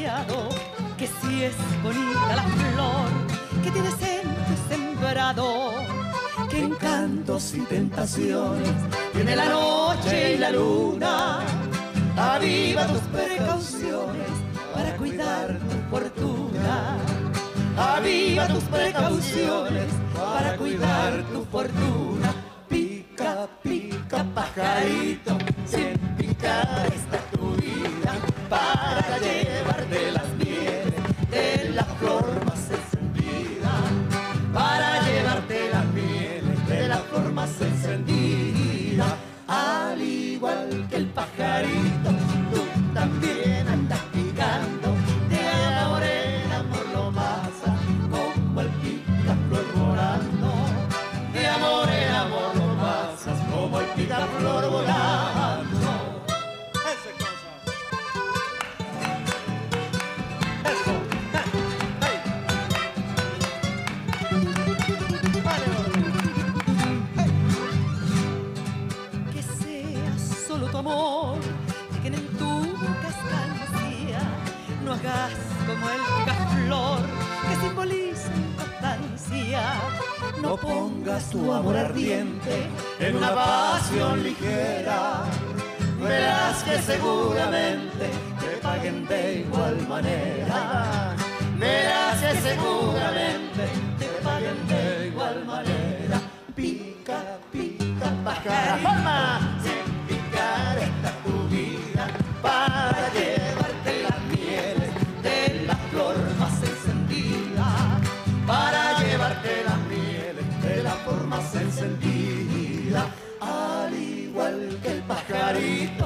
demasiado, que si es bonita la flor que tienes en tu sembrado, que encantos y tentaciones tiene la noche y la luna. Aviva tus precauciones para cuidar tu fortuna. Aviva tus precauciones para cuidar tu fortuna. Pica, pica, pajarito, sin picar está tu vida, para llevarte las mieles de la flor más encendida, para llevarte las mieles de la flor más encendida. Al igual que el pajarito, tú también andas picando, de amor en amor lo masa, como el picaflor volando. De amor en amor lo masas, como el picaflor volando. Esa cosa. Eso. Hey. Vale, Que sea solo tu amor, que en tu boca estancia, no hagas como el picaflor que simboliza constancia. No pongas tu amor ardiente en una pasión ligera, verás que seguramente te paguen de igual manera. Verás que seguramente te paguen de igual manera. Pica, pica, pajarito, sin picar está tu vida, para llevarte las mieles de la flor más encendida, para llevarte las mieles de la flor más encendida. Al igual que el pajarito,